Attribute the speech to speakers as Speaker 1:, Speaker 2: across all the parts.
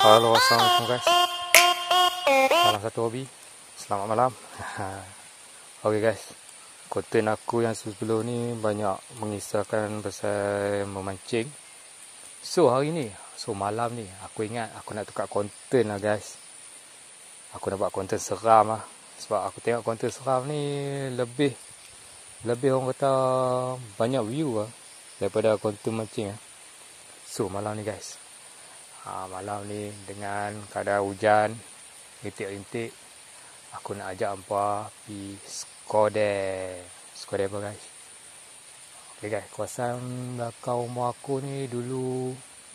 Speaker 1: Halo, assalamualaikum guys. Salah satu hobi. Selamat malam. Oke guys, konten aku yang sebelum ni banyak mengisahkan pasal memancing. So malam ni aku ingat aku nak tukar konten lah guys. Aku nak buat konten seram lah. Sebab aku tengok konten seram ni lebih orang kata banyak view lah daripada konten mancing lah. So malam ni guys, malam ni dengan keadaan hujan rintik-rintik, aku nak ajak hampa pergi Skodeng apa guys. Ok guys, kawasan belakang rumah aku ni dulu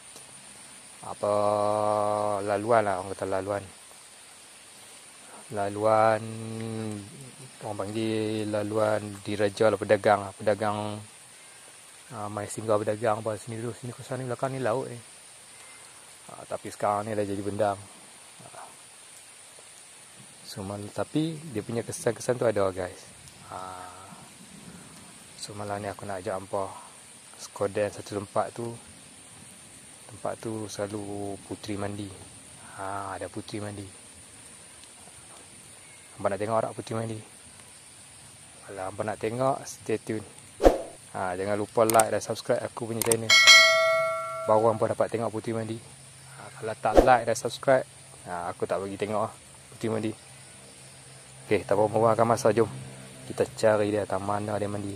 Speaker 1: laluan lah, orang kata laluan orang panggil laluan diraja lah, pedagang mai singgah berdagang pada sini dulu. Sini kawasan ni belakang ni laut ni. Tapi sekarang ni dah jadi bendang. Tapi dia punya kesan-kesan tu ada guys. So malam ni aku nak ajak hampa Skodeng satu tempat tu selalu puteri mandi. Ada puteri mandi. Hampa nak tengok tak puteri mandi? Kalau hampa nak tengok, stay tune. Jangan lupa like dan subscribe aku punya channel, baru hampa dapat tengok puteri mandi. Kalau tak like dan subscribe, aku tak bagi tengok puteri mandi. Okey, tak apa membuangkan masa, jom kita cari dia taman mana dia mandi.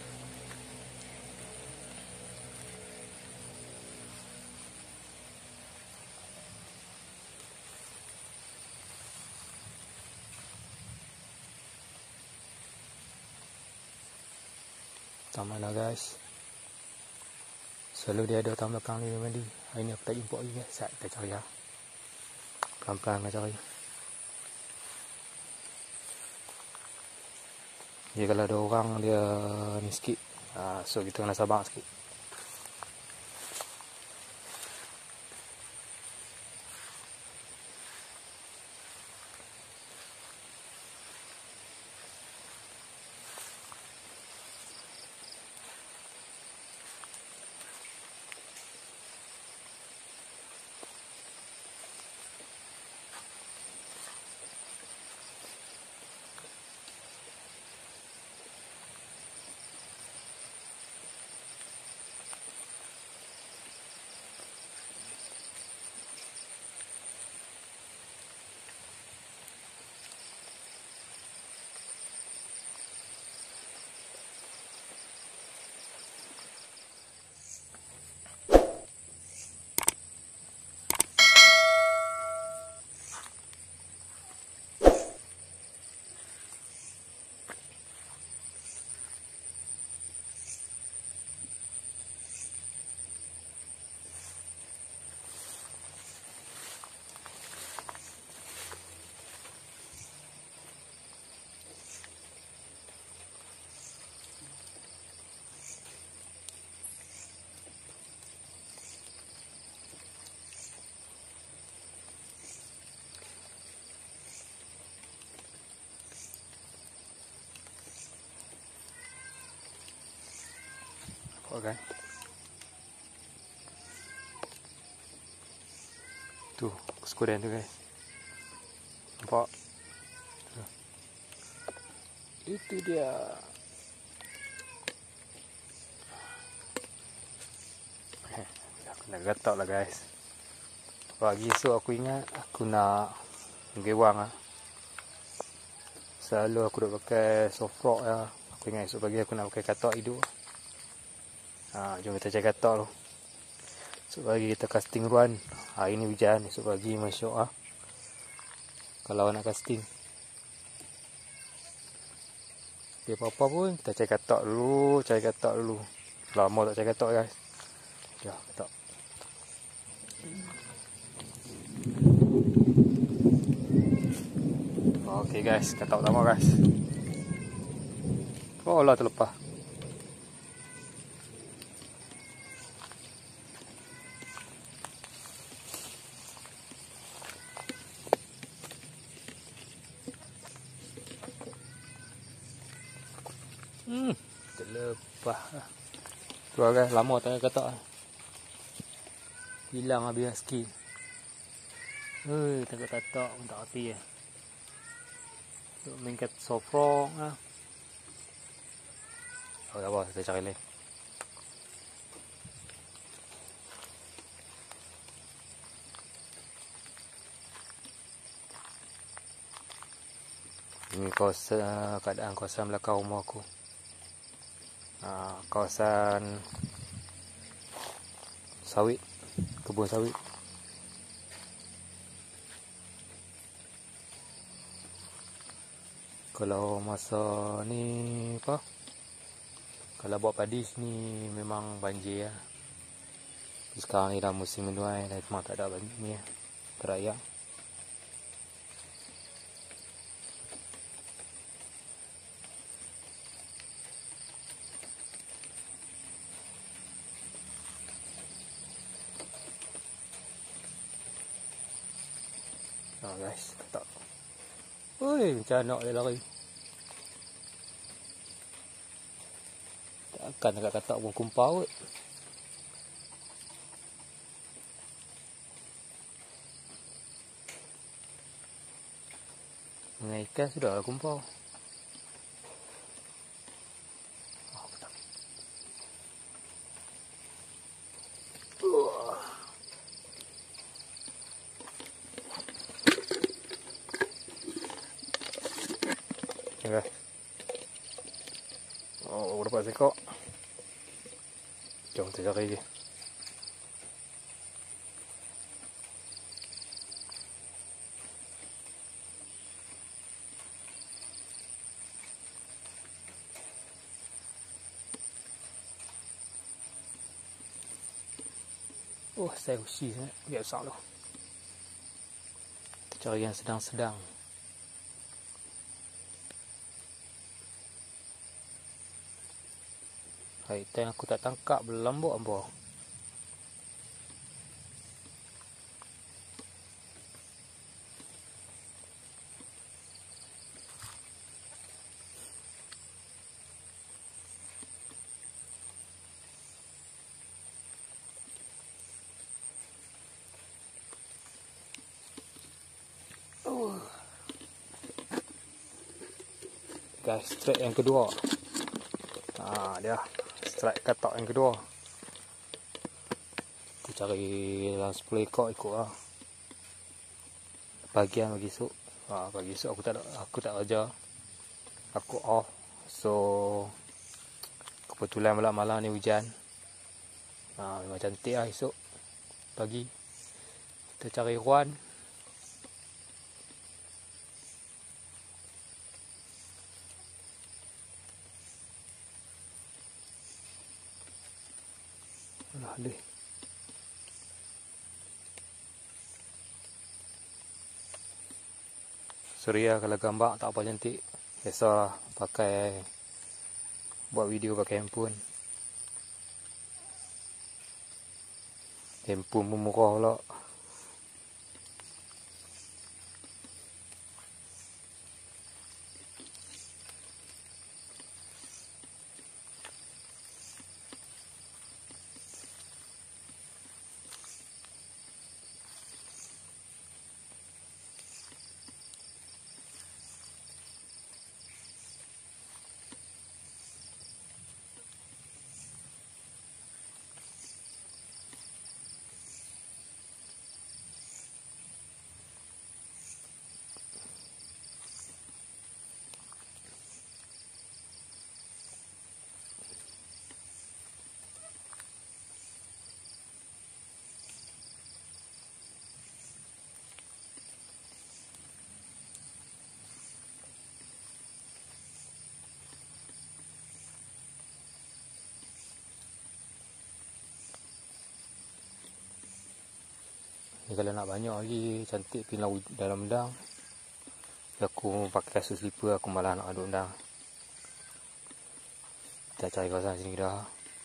Speaker 1: Taman lah guys. Selalu dia ada taman belakang ni dia mandi. Hari ni aku tak jumpa lagi guys. Sekejap kita cari lah. Pelan-pelan kita cari. Dia kalau ada orang dia ni sikit. So kita kena sabar sikit. Kan? Tu Skodeng tu guys. Nampak? Itu dia. Aku nak gatak lah guys. Pagi esok aku ingat aku nak gewang lah. Selalu aku duk pakai soft rock lah. Aku ingat esok pagi aku nak pakai katak hidup. Jom kita cari katak tu. Esok pagi kita casting run. Hari ni hujan, esok pagi masuk lah. Kalau nak casting. Okay, apa-apa pun kita cari katak dulu. Lama tak cari katak guys. Ya, katak. Okay guys, katak utama guys. Oh lah terlepas. Terlepas. Tu guys, lama tak ada katak. Hilang habis skill. Tak hati ya. Mingkat sofrong ah. Oh, apa kita cari lagi. Ini keadaan kawasan belakang rumah aku. Kawasan sawit, kebun sawit. Kalau masa ni apa? Kalau buat padi sini memang banjir ya. Sekarang ni dah musim menuai, dah memang tak ada banjir ni ya. Teraya. Guys, tak. Oi, macam nak dia lari. Takkan nak kata pun kumpau. Dengan ikan sudah lah kumpau. Okay. Oh, dapat sekok. Jom kita cari dia. Oh, saya usi sangat. Biasa lah. Kita cari yang sedang-sedang. Ikan aku tak tangkap belum buat apa. Guys, strike yang kedua. Dia strike katak yang kedua. Aku cari dalam 10 ekor ikut lah. Bagian bagi esok. Pagi esok aku tak kerja. Aku off. So kebetulan malam-malam ni hujan. Memang cantik lah esok pagi. Kita cari ruan. Alah deh. Sorry ya kalau gambar tak apa cantik. Biasa pakai buat video pakai handphone. Handphone pun murah pula. Ni kalau nak banyak lagi cantik pin dalam undang. Aku pakai kasut slipper, aku malah nak aduk undang. Kita cari kawasan sini dah.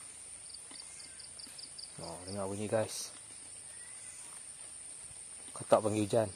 Speaker 1: Dengar bunyi guys. Katak panggil hujan.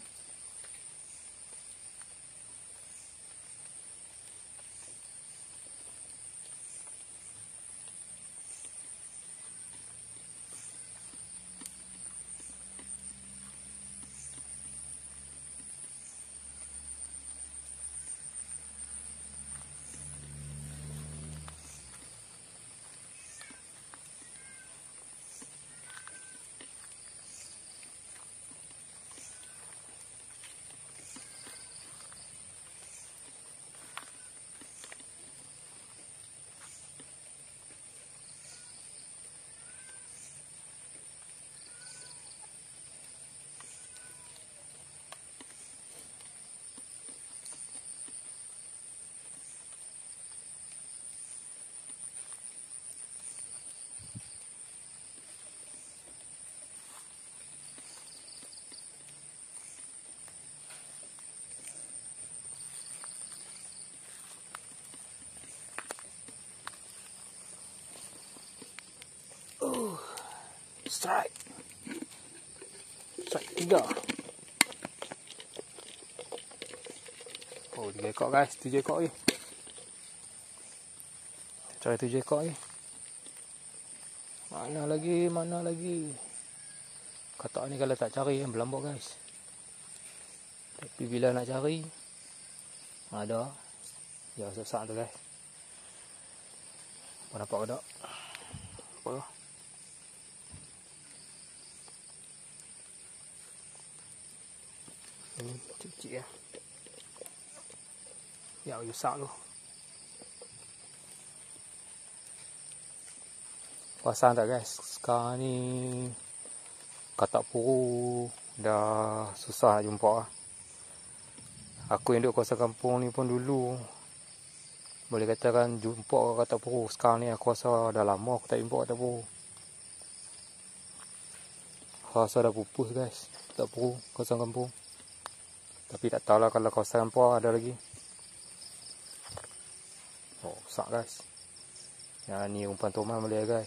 Speaker 1: Strike 3. Oh, 3 ekor guys, 7 ekor ni. Cari 7 ekor ni. Mana lagi? Katak ni kalau tak cari berlambak guys. Tapi bila nak cari ada. Ya, susah tu guys. Kau nampak ke tak? Apa? Ini kecil-kecil ya. Ya, besar tu. Perasan tak guys? Sekarang ni katak puru dah susah nak jumpa lah. Aku yang duduk kawasan kampung ni pun dulu boleh katakan jumpa katak puru. Sekarang ni aku rasa dah lama aku tak jumpa katak puru. Rasa dah pupus guys katak puru kawasan kampung. Tapi tak tahulah kalau kawasan kampung ada lagi. Oh, besar guys. Yang ni umpan toman boleh guys.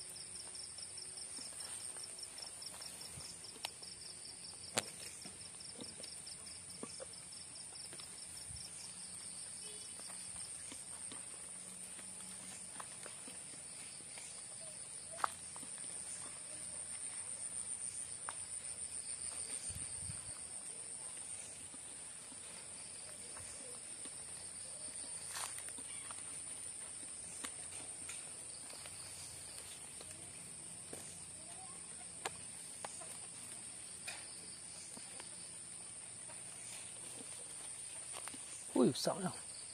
Speaker 1: Ui, besar lah.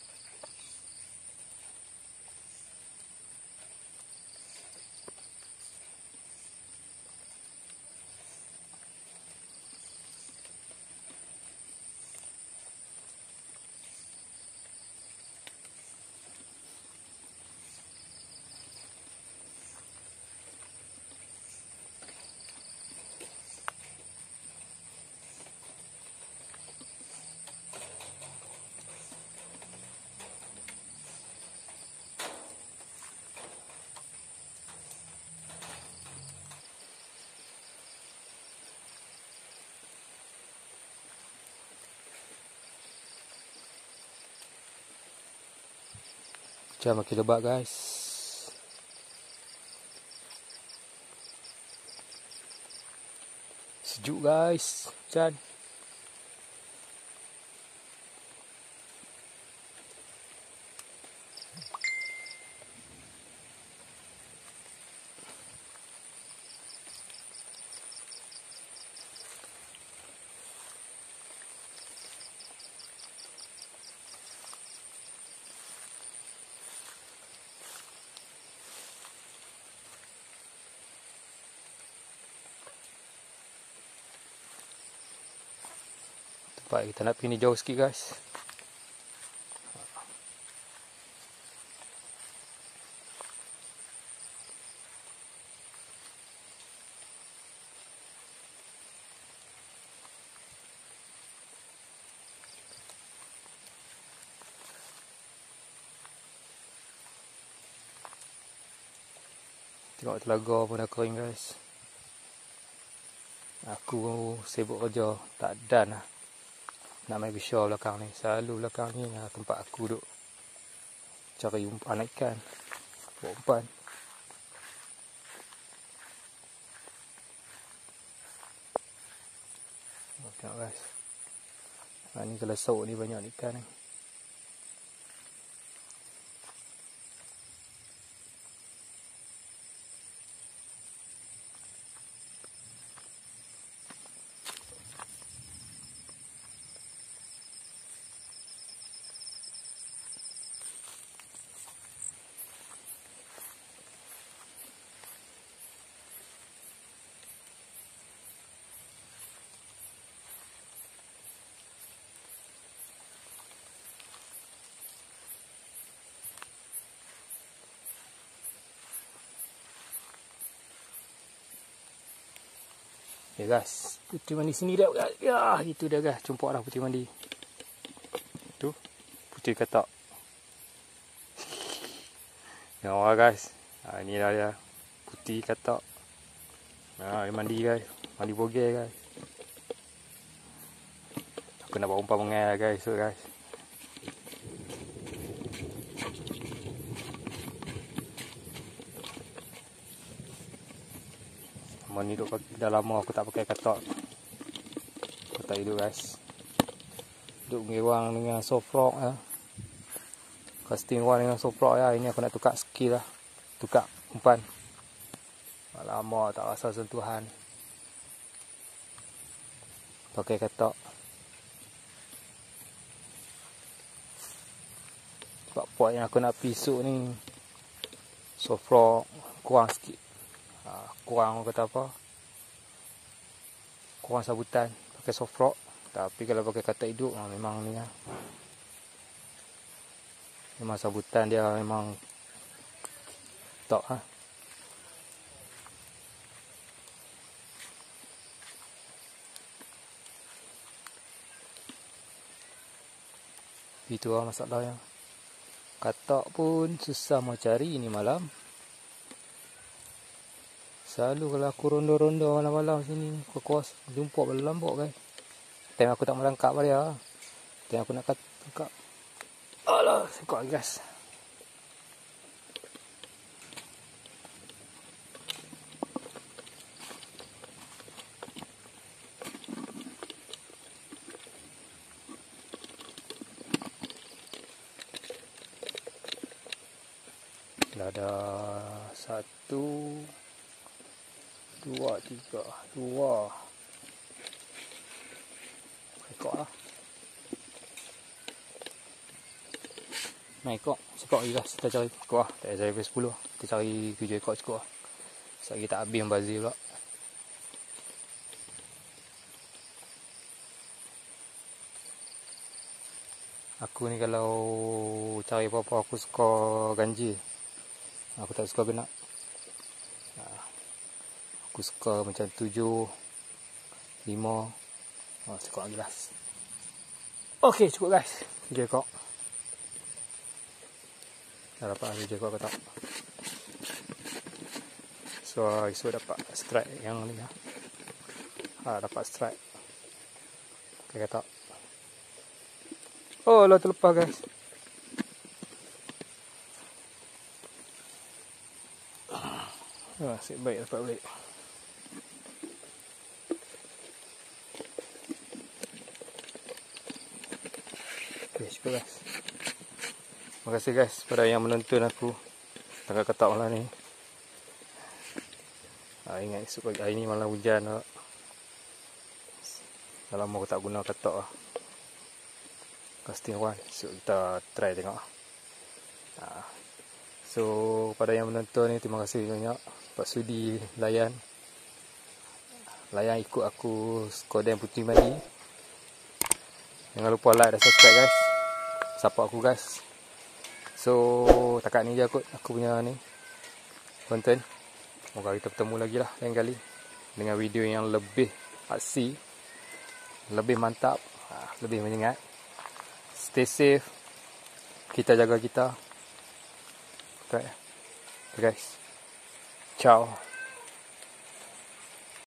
Speaker 1: Hujan makin lebat guys. Sejuk guys. Hujan. Baik, kita nak pergi ni jauh sikit guys. Tengok telaga pun dah kering guys. Aku sibuk kerja, tak dan lah. Nak main besar belakang ni. Selalu belakang ni tempat aku duduk cari umpan ikan. Buat umpan. Tengok guys. Ni kalau sauk ni banyak ikan ni. Ya guys, putih mandi sini dah guys. Ya, itu dah guys. Jumpa dah putih mandi. Tu, putih katak. Nampak guys. Ini dah dia. Putih katak. Nah, mandi guys. Mandi bogel guys. Aku nak bawa umpan mengai guys. So guys. Ni duk dah lama aku tak pakai katok. Aku tak hidup guys. Duk ngewang dengan soft rock ya. Casting one dengan soft rock ya. Ini aku nak tukar skill lah. Tukar umpan. Lama tak rasa sentuhan. Pakai katok. Sebab pot yang aku nak pisuk ni soft rock kurang sikit. Kurang kata apa, kurang sabutan pakai soft rock. Tapi kalau pakai katak hidup memang ni lah. Memang sabutan dia memang top lah. Itu lah masalahnya. Katak pun susah mau cari ni malam. Selalu kalau aku ronda-ronda malam-malam sini, aku kuas jumpa berlambok guys. Time aku tak merangkap dia. Time aku nak tangkap. Alah, sekok guys. Dah ada 1 2 3 2 ekor lah. Naik ekor, sekor lagi guys. Kita cari ekor lah. Tak ada sampai 10. Kita cari 7 ekor cukup lah. Sebab kita habis membazir pula. Aku ni kalau cari apa-apa aku suka ganjil. Aku tak suka benak. Aku suka macam 7 5. Cukup lagi lah. Okey, cukup guys. 7 ekor. Dah dapat 7 ekor ke tak? So, esok dapat strike yang ni lah. Dapat strike. Okay, kata. Oh, lah terlepas guys. Nasib baik dapat balik. Okay, cukup guys. Terima kasih guys pada yang menonton aku tangkap katak malam ni. Ingat esok hari ni malam hujan tak? Dah lama aku tak guna katak lah. Casting one. So kita try tengok. So pada yang menonton ni terima kasih banyak. Pak sudi layan ikut aku Skodan Puteri Madi. Jangan lupa like dan subscribe guys. Support aku guys. So takat ni je aku punya ni konten. Moga kita bertemu lagi lah lain kali dengan video yang lebih aksi, lebih mantap, lebih menyengat. Stay safe. Kita jaga kita. Okay guys. Ciao.